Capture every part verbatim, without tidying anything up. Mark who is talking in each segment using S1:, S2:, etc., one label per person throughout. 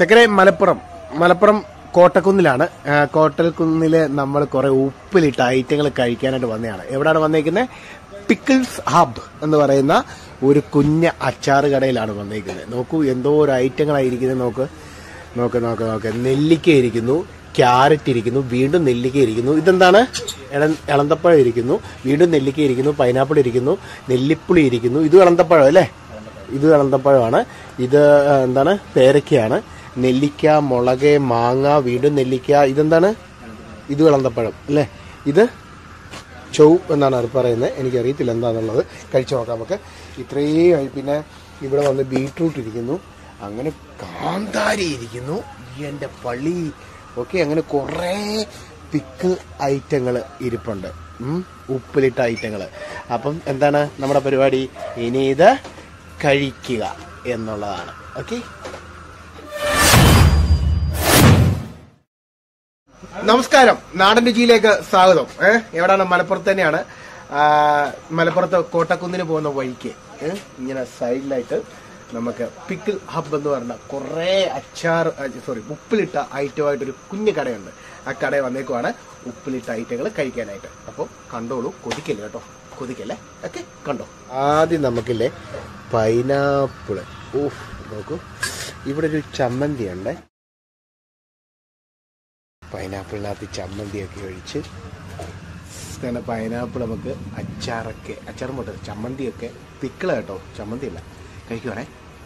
S1: ചക്കരെ മലപ്പുറം മലപ്പുറം കോട്ടക്കുന്നിലാണ്. കോട്ടക്കുന്നില് നമ്മൾ കുറെ ഉപ്പിലിട്ട ഐറ്റങ്ങൾ കഴിക്കാനായിട്ട് വന്നതാണ്. എവിടെയാണ് വന്നേക്കുന്നത്? പിക്കിൾസ് ഹബ് എന്ന് പറയുന്ന ഒരു കുഞ്ഞ അച്ചാറ് കടയിലാണ് വന്നേക്കുന്നത്. നോക്കൂ, എന്തോ ഒരു ഐറ്റങ്ങളായിരിക്കുന്നത്. നോക്ക് നോക്ക് നോക്ക് നോക്ക് നെല്ലിക്ക ഇരിക്കുന്നു, ക്യാരറ്റ് ഇരിക്കുന്നു, വീണ്ടും നെല്ലിക്ക ഇരിക്കുന്നു. ഇതെന്താണ്? ഇളന്തപ്പഴം ഇരിക്കുന്നു, വീണ്ടും നെല്ലിക്ക ഇരിക്കുന്നു, പൈനാപ്പിൾ ഇരിക്കുന്നു, നെല്ലിപ്പുളി ഇരിക്കുന്നു. ഇത് ഇളന്തപ്പഴം അല്ലേ? ഇത് ഇളന്തപ്പഴമാണ്. ഇത് എന്താണ്? പേരയ്ക്കയാണ്. നെല്ലിക്ക, മുളക്, മാങ്ങ, വീണ്ടും നെല്ലിക്ക. ഇതെന്താണ്? ഇത് ഇളന്തപ്പഴം അല്ലേ? ഇത് ചൗ എന്നാണ് അവർ പറയുന്നത്. എനിക്കറിയത്തില്ല എന്താണെന്നുള്ളത്. കഴിച്ചു നോക്കാം നമുക്ക്. ഇത്രയും. പിന്നെ ഇവിടെ വന്ന് ബീട്രൂട്ട് ഇരിക്കുന്നു, അങ്ങനെ കാന്താരി ഇരിക്കുന്നു, എൻ്റെ പള്ളി. ഓക്കെ, അങ്ങനെ കുറേ പിക്കിൾ ഐറ്റങ്ങൾ ഇരിപ്പുണ്ട്, ഉപ്പിലിട്ട ഐറ്റങ്ങൾ. അപ്പം എന്താണ് നമ്മുടെ പരിപാടി? ഇനി ഇത് കഴിക്കുക എന്നുള്ളതാണ്. ഓക്കെ, നമസ്കാരം. നാടൻ രുചിയിലേക്ക് സ്വാഗതം. ഏഹ് എവിടാണ്? മലപ്പുറത്ത് തന്നെയാണ്. മലപ്പുറത്ത് കോട്ടക്കുന്നിന് പോകുന്ന വഴിക്ക് ഇങ്ങനെ സൈഡിലായിട്ട് നമുക്ക് പിക്കിൾ ഹബ് എന്ന് പറഞ്ഞ കുറേ അച്ചാർ സോറി ഉപ്പിലിട്ട ഐറ്റമായിട്ടൊരു കുഞ്ഞു കടയുണ്ട്. ആ കടയിൽ വന്നേക്കുവാണ് ഉപ്പിലിട്ട ഐറ്റങ്ങൾ കഴിക്കാനായിട്ട്. അപ്പോൾ കണ്ടോളൂ, കൊതിക്കല്ലേ കേട്ടോ, കൊതിക്കല്ലേ. ഓക്കെ, കണ്ടോ. ആദ്യം നമുക്കില്ലേ പൈനാപ്പിള്. ഓഹ് നോക്കൂ, ഇവിടെ ഒരു ചമ്മന്തി ഉണ്ട്. പൈനാപ്പിളിനകത്ത് ചമ്മന്തിയൊക്കെ ഒഴിച്ച് അങ്ങനെ പൈനാപ്പിൾ നമുക്ക് അച്ചാറൊക്കെ അച്ചാറും പോട്ടെ, ചമ്മന്തിയൊക്കെ പിക്കിള കേട്ടോ, ചമ്മന്തിയല്ല. കഴിക്കുവാണേ.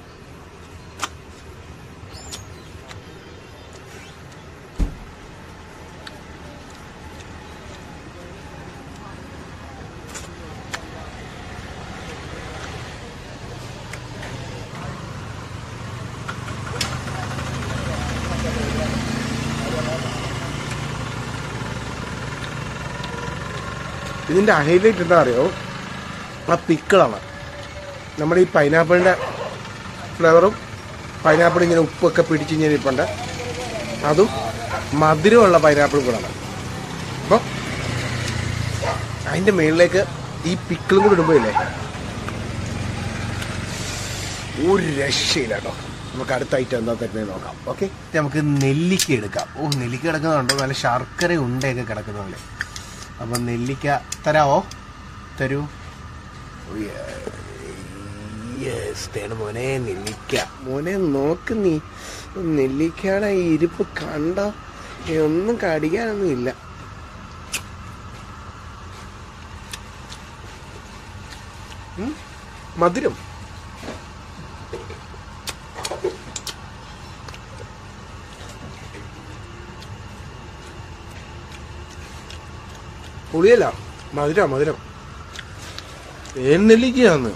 S1: ഇതിൻ്റെ ഹൈലൈറ്റ് എന്താ അറിയോ? ആ പിക്കിളാണ്. നമ്മുടെ ഈ പൈനാപ്പിളിൻ്റെ ഫ്ലേവറും പൈനാപ്പിൾ ഇങ്ങനെ ഉപ്പൊക്കെ പിടിച്ച് ഇങ്ങനെ ഇരിപ്പുണ്ട്. അതും മധുരമുള്ള പൈനാപ്പിൾ കൂടാണ്. അപ്പം അതിൻ്റെ മുകളിലേക്ക് ഈ പിക്കിളും കൂടി ഇടുമ്പോൾ ഇല്ലേ ഒരു രക്ഷയില്ല കേട്ടോ. നമുക്ക് അടുത്ത ഐറ്റം എന്താ തരുന്നത് നോക്കാം. ഓക്കെ, നമുക്ക് നെല്ലിക്ക എടുക്കാം. ഓ, നെല്ലിക്ക കിടക്കുന്നുണ്ടോ? നല്ല ശർക്കര ഉണ്ടയൊക്കെ കിടക്കുന്ന പോലെ. അപ്പം നെല്ലിക്ക തരാവോ? തരൂ. യെസ്, തേണ് മോനെ നെല്ലിക്ക. മോനെ നോക്ക്, നീ നെല്ലിക്കയുടെ ഈ ഇരിപ്പ് കണ്ട, ഒന്നും കടിക്കാനൊന്നും ഇല്ല. മധുരം പുളിയല്ല, മധുരം മധുരം. തേൻ നെല്ലിക്കയാന്ന്.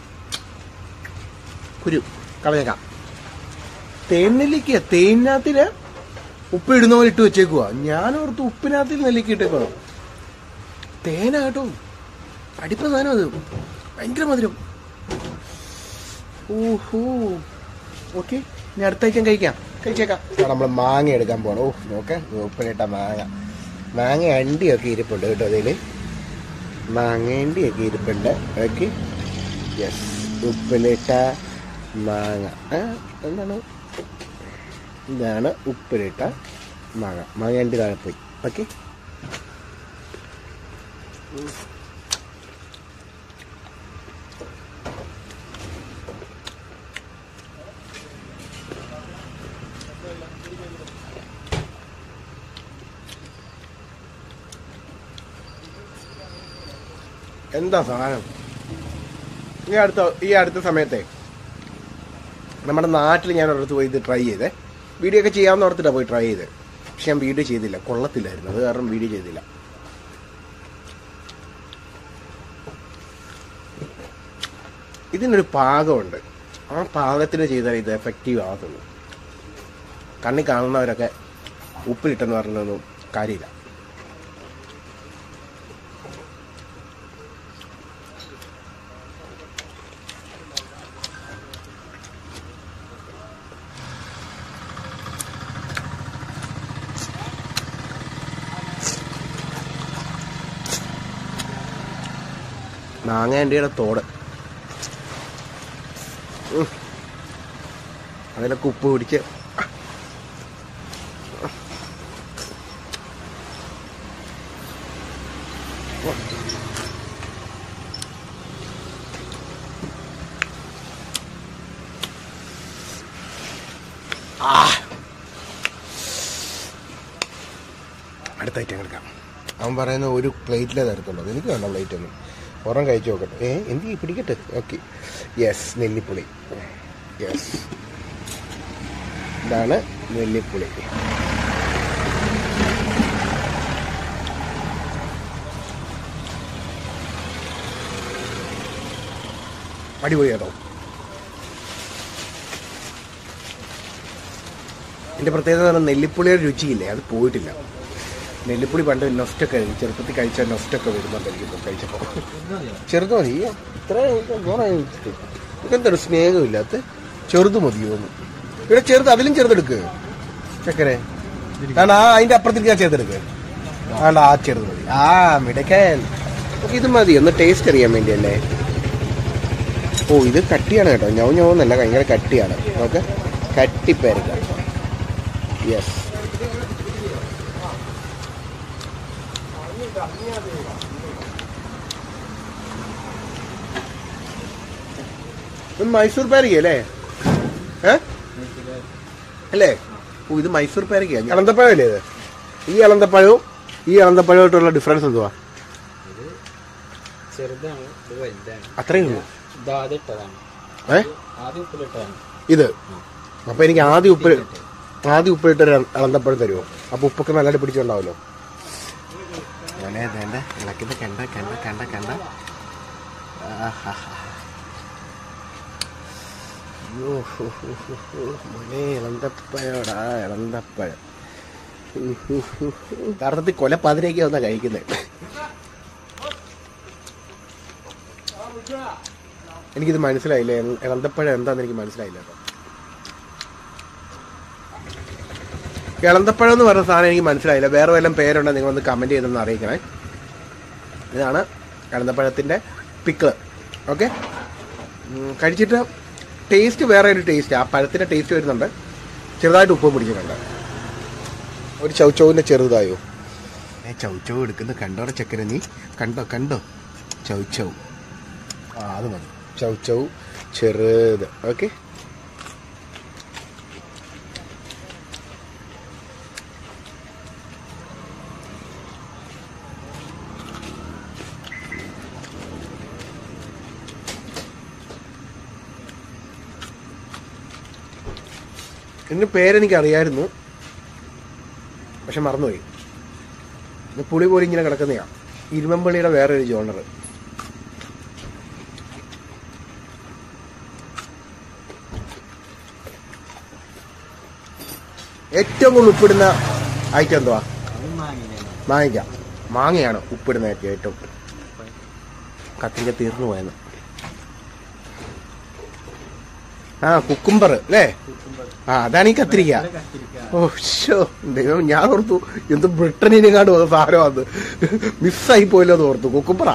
S1: കുരു കളഞ്ഞേക്കാം. തേൻ നെല്ലിക്ക തേനിനകത്തില് ഉപ്പ് ഇടുന്ന പോലെ ഇട്ട് വെച്ചേക്കുവാ. ഞാനോർത്ത് ഉപ്പിനകത്തിൽ നെല്ലിക്ക ഇട്ടേക്കണം. തേനാട്ടോ, അടിപ്പ സാധനം അത്. ഭയങ്കര മധുരം. ഓഹോ, ഓക്കെ. ഇനി അടുത്ത ഐറ്റം കഴിക്കാം. കഴിച്ചേക്കാം. നമ്മൾ മാങ്ങ എടുക്കാൻ പോകണം. ഓ നോക്കെ, ഉപ്പിലിട്ട മാങ്ങ. മാങ്ങ അണ്ടിയൊക്കെ ഇരിപ്പുണ്ട് കേട്ടോ അതിൽ. മാങ്ങേണ്ടിയൊക്കെ ഇരിപ്പുണ്ട്. Okay, yes. ഉപ്പിലിട്ട മാങ്ങ. എന്താണ്? ഇതാണ് ഉപ്പിലിട്ട മാങ്ങ. മാങ്ങ അണ്ടി താഴെ പോയി. ഓക്കെ, എന്താ സാധനം. ഈ അടുത്ത ഈ അടുത്ത സമയത്തെ നമ്മുടെ നാട്ടിൽ ഞാൻ ഒരിടത്ത് പോയി ഇത് ട്രൈ ചെയ്തേ. വീഡിയോ ഒക്കെ ചെയ്യാമെന്ന് ഓർത്തിട്ടാണ് പോയി ട്രൈ ചെയ്തത്. പക്ഷെ ഞാൻ വീഡിയോ ചെയ്തില്ല, കൊള്ളത്തില്ലായിരുന്നു. അത് കാരണം വീഡിയോ ചെയ്തില്ല. ഇതിനൊരു പാകമുണ്ട്. ആ പാകത്തിന് ചെയ്താൽ ഇത് എഫക്റ്റീവ് ആകത്തുള്ളൂ. കണ്ണി കാണുന്നവരൊക്കെ ഉപ്പിലിട്ടെന്ന് പറഞ്ഞൊന്നും കാര്യമില്ല. മാങ്ങേണ്ടിയുടെ തോട് അതിലൊക്കെ ഉപ്പ് പിടിച്ച് അടുത്ത ഐറ്റം എടുക്കാം. അവൻ പറയുന്ന ഒരു പ്ലേറ്റിലേ തരത്തുള്ളൂ. എനിക്ക് വേണ്ട പ്ലേറ്റ് ഒന്നും. ഒരെണ്ണം കഴിച്ചു നോക്കട്ടെ. ഏ എന്ത് പിടിക്കട്ടെ. Okay, yes, നെല്ലിപ്പുളി. യെസ്, ഇതാണ് നെല്ലിപ്പുളി. അടിപൊളി കേട്ടോ. എൻ്റെ പ്രത്യേകത എന്ന് പറഞ്ഞാൽ നെല്ലിപ്പുളിയുടെ രുചിയില്ലേ, അത് പോയിട്ടില്ല. നെല്ലിപ്പുളി പണ്ട് നൊസ്റ്റൊക്കെ ചെറുപ്പത്തിൽ കഴിച്ചാൽ നൊസ്റ്റൊക്കെ വരുന്നുണ്ടായിരിക്കും കഴിച്ചപ്പോൾ. ചെറുത് മതി. ഇത്ര ഇതെന്താണ് സ്നേഹമില്ലാത്ത ചെറുത് മതിയോന്ന്. ഇവിടെ ചെറുത്, അതിലും ചെറുതെടുക്ക് ചക്കരെ. കാരണം ആ അതിൻ്റെ അപ്പുറത്തേക്ക് ആ ചെറുതെടുക്ക്. ആണ്ട് ആ ചെറുത് മതി. ആ മിടക്കൻ. ഇത് മതി, ഒന്ന് ടേസ്റ്റ് അറിയാൻ വേണ്ടിയല്ലേ. ഓ ഇത് കട്ടിയാണ് കേട്ടോ. ഞവ് ഞവെന്നല്ല, ഭയങ്കര കട്ടിയാണ്. നമുക്ക് കട്ടിപ്പേരക്ക. യെസ്, മൈസൂർ പേരക്കല്ലേ? ഏ അല്ലേ? ഓ ഇത് മൈസൂർ പേരക്കയാ. ഇളന്തപ്പഴം അല്ലേ ഇത്? ഈ ഇളന്തപ്പഴവും ഈ ഇളന്തപ്പഴമായിട്ടുള്ള ഡിഫറൻസ് എന്തുവാ? അത്രയും ഉള്ളൂ. ഏ ഇത് അപ്പൊ എനിക്ക് ആദ്യം ഉപ്പ് ആദ്യം ഉപ്പിട്ടൊരു ഇളന്തപ്പഴം തരുമോ? അപ്പൊ ഉപ്പൊക്കെ നല്ലതായിട്ട് പിടിച്ചുണ്ടാവല്ലോ. അങ്ങനെ വേണ്ട ഇളക്കിത്. കണ്ട കണ്ട കണ്ട കണ്ട മോനെ ഇളന്തപ്പഴോടാ, ഇളന്തപ്പഴം. യഥാർത്ഥത്തിൽ കൊലപ്പതിനേക്ക് വന്നാ കഴിക്കുന്നത്. എനിക്കിത് മനസ്സിലായില്ല. ഇളന്തപ്പഴം എന്താന്ന് എനിക്ക് മനസ്സിലായില്ല കേട്ടോ. ഇളന്തപ്പഴം എന്ന് പറഞ്ഞ സാധനം എനിക്ക് മനസ്സിലായില്ല. വേറെ വല്ലതും പേരുണ്ടോ നിങ്ങളൊന്ന് കമൻറ്റ് ചെയ്തൊന്ന് അറിയിക്കണേ. ഇതാണ് ഇളന്തപ്പഴത്തിൻ്റെ പിക്കിള്. ഓക്കെ, കഴിച്ചിട്ട് ടേസ്റ്റ് വേറെ ഒരു ടേസ്റ്റ്. ആ പഴത്തിൻ്റെ ടേസ്റ്റ് വരുന്നുണ്ട്. ചെറുതായിട്ട് ഉപ്പ് പിടിച്ചിട്ടുണ്ട്. ഒരു ചൗച്ചൗവിൻ്റെ ചെറുതായോ? ഏ ചൗച്ചൗ എടുക്കുന്ന കണ്ടോടെ ചക്കര നീ കണ്ടോ കണ്ടോ ചൗച്ചൗ. ആ അത് മതി. ചൗച്ചൗ ചെറുത്. ഓക്കെ, ഇതിൻ്റെ പേരെനിക്കറിയായിരുന്നു, പക്ഷെ മറന്നുപോയി. പുളി പോലും ഇങ്ങനെ കിടക്കുന്നതാണ്. ഇരുമ്പമ്പള്ളിയുടെ വേറൊരു ജോണർ. ഏറ്റവും കൂടുതൽ ഉപ്പിടുന്ന ഐറ്റം എന്തുവാ? മാങ്ങ. മാങ്ങയാണ് ഉപ്പിടുന്ന ഏറ്റവും. കത്തിങ്ക തീർന്നു പോയെന്ന്. ആ കുക്കുംബർ അല്ലേ? ആ അതാണ് ഈ കത്തിരിക്ക. ഓ ഷോ ദൈവം, ഞാൻ ഓർത്തു എന്ത് ബ്രിട്ടനിനെങ്ങാണ്ട് സാധനം അത് മിസ്സായി പോയല്ലോ എന്ന് ഓർത്തു. കുക്കുംബറാ.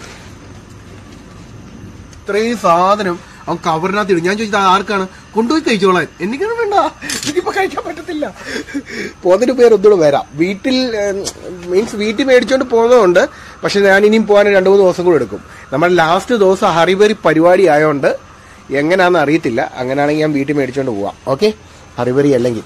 S1: ഇത്രയും സാധനം അവൻ കവറിനകത്ത് ഇടും. ഞാൻ ചോദിച്ചത് ആർക്കാണ്? കൊണ്ടുപോയി കഴിച്ചോളാൻ. എനിക്കൊന്നും വേണ്ട, എനിക്കിപ്പോ കഴിക്കാൻ പറ്റത്തില്ല. പോകുന്നതിന് പേര് ഒന്നുകൂടെ വരാം. വീട്ടിൽ മീൻസ് വീട്ടിൽ മേടിച്ചോണ്ട് പോകുന്നതുകൊണ്ട്. പക്ഷെ ഞാൻ ഇനിയും പോകാൻ രണ്ടു മൂന്ന് ദിവസം കൂടെ എടുക്കും. നമ്മുടെ ലാസ്റ്റ് ദിവസം ഹറിബറി പരിപാടി ആയതുകൊണ്ട് എങ്ങനെയാണെന്ന് അറിയത്തില്ല. അങ്ങനെയാണെങ്കിൽ ഞാൻ വീട്ടിൽ മേടിച്ചോണ്ട് പോവാം. ഓക്കെ, ഹറിബറി അല്ലെങ്കിൽ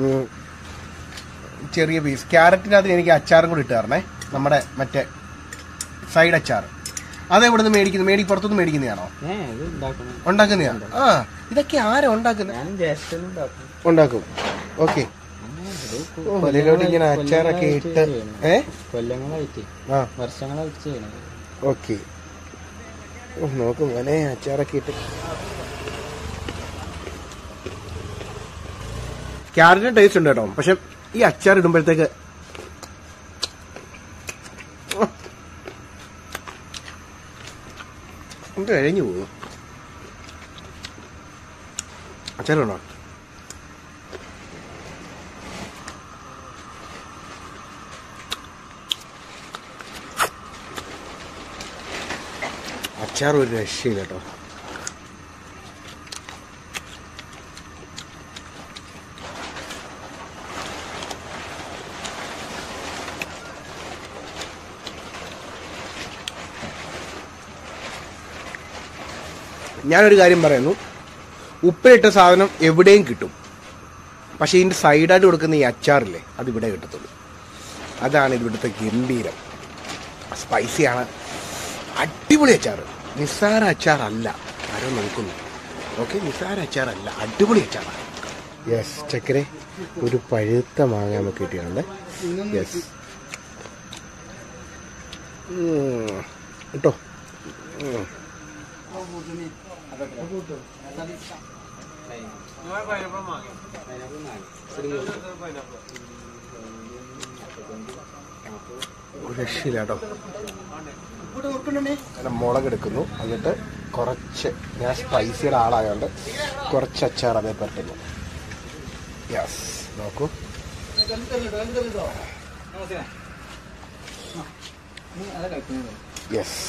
S1: ചെറിയ പീസ്. ക്യാരറ്റിനകത്ത് എനിക്ക് അച്ചാറും കൂടി ഇട്ട് തരണേ. നമ്മുടെ മറ്റേ സൈഡ് അച്ചാർ. അതെവിടെ നിന്ന് മേടിക്കുന്നത്? മേടി പുറത്തുനിന്ന് മേടിക്കുന്നതാണോ? ഉണ്ടാക്കുന്നതാണ്. ആ ഇതൊക്കെ ആരാ ഉണ്ടാക്കുന്നത്? ഉണ്ടാക്കും. ഓക്കെ, വെളിയിലോട്ട് ഇങ്ങനെ അച്ചാറൊക്കെ ഇട്ട് ഏ കൊല്ലങ്ങളായിട്ട് വർഷങ്ങളായിട്ട്. ഓക്കെ, നോക്കും മോനെ അച്ചാറൊക്കെ ഇട്ട്. ക്യാരറ്റിന് ടേസ്റ്റ് ഉണ്ട് കേട്ടോ. പക്ഷെ ഈ അച്ചാർ ഇടുമ്പോഴത്തേക്ക് എന്ത് കഴിഞ്ഞു പോകും. അച്ചാറുണ്ടോ? അച്ചാർ ഒരു രക്ഷയില്ല കേട്ടോ. ഞാനൊരു കാര്യം പറയുന്നു, ഉപ്പിലിട്ട സാധനം എവിടെയും കിട്ടും. പക്ഷേ ഇതിൻ്റെ സൈഡായിട്ട് കൊടുക്കുന്ന ഈ അച്ചാറില്ലേ അതിവിടെ കിട്ടത്തുള്ളൂ. അതാണ് ഇവിടുത്തെ ഗംഭീരം. സ്പൈസിയാണ്, അടിപൊളി അച്ചാർ. നിസ്സാര അച്ചാറല്ല, ആരോ നോക്കുന്നു. ഓക്കെ, നിസ്സാര അച്ചാറല്ല, അടിപൊളി അച്ചാറാണ്. യെസ്, ചക്കരെ ഒരു പഴുത്ത മാങ്ങ നമുക്ക് കിട്ടിയിട്ടുണ്ട്. യെസ് കേട്ടോ. ഒരു രക്ഷയില്ല കേട്ടോ. മുളകെടുക്കുന്നു, എന്നിട്ട് കുറച്ച്, ഞാൻ സ്പൈസിയുടെ ആളായതുകൊണ്ട് കുറച്ച് അച്ചാർ അതേ പറ്റുന്നു. യെസ്, നോക്കൂ. യെസ്,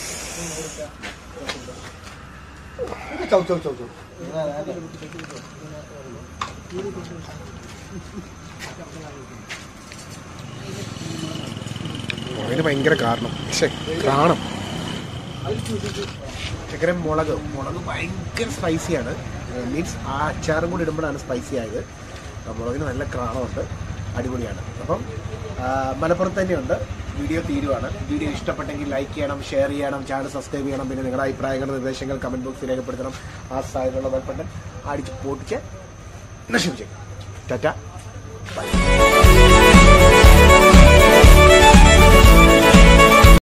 S1: അതിന് ഭയങ്കര കാരണം പക്ഷേ കാണും. ചക്കര മുളക് മുളക് ഭയങ്കര സ്പൈസിയാണ്. മീൻസ് ആ അച്ചാറും കൂടി ഇടുമ്പോഴാണ് സ്പൈസി ആയത്. മുളകിന് നല്ല ക്രാണമുണ്ട്, അടിപൊളിയാണ്. അപ്പം മലപ്പുറത്ത് തന്നെയുണ്ട്. വീഡിയോ തീരുവാണ്. വീഡിയോ ഇഷ്ടപ്പെട്ടെങ്കിൽ ലൈക്ക് ചെയ്യണം, ഷെയർ ചെയ്യണം, ചാനൽ സബ്സ്ക്രൈബ് ചെയ്യണം. പിന്നെ നിങ്ങളുടെ അഭിപ്രായങ്ങൾ, നിർദ്ദേശങ്ങൾ കമൻറ്റ് ബോക്സിൽ രേഖപ്പെടുത്തണം. ആ സൈഡിലുള്ള ബട്ടൺ അടിച്ച് പൊട്ടിച്ച് നശിപ്പിച്ചേക്കാം. ടാറ്റ, ബൈ.